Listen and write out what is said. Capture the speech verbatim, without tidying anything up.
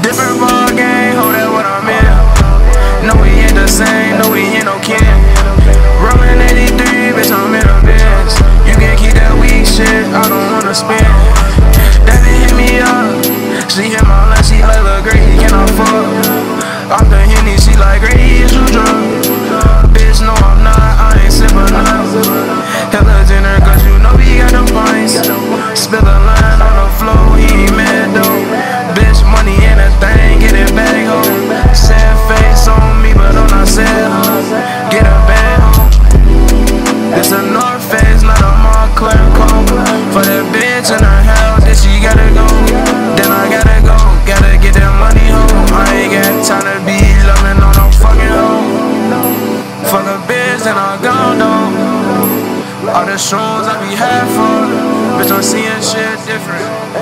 Different ball game, hold that what I'm in. No, we ain't the same, no, we ain't no kin. Rolling eighty-three, bitch, I'm in a Benz. You can keep that weak shit, I don't wanna spin. That bitch hit me up, she hit my line, she like, look, Grady, can I fuck? Off the Henny, she like, Grady, is you drunk? Bitch, no, I'm not, I ain't sippin' up. Hella dinner, cause you know we got them pints. Spill a line on the floor, he ain't mad though. Bitch, money in a thing, get it back home. Sad face on me, but I'm not sad, ho. Get a bag home. This a North Face, not a Montclair coat. For that bitch in her house, then she gotta go. Then I gotta go, gotta get that money home. I ain't got time to be loving on no fucking hoe. Fuck a bitch and I'm gone though. All the shows I be half for, bitch, I'm seeing shit different.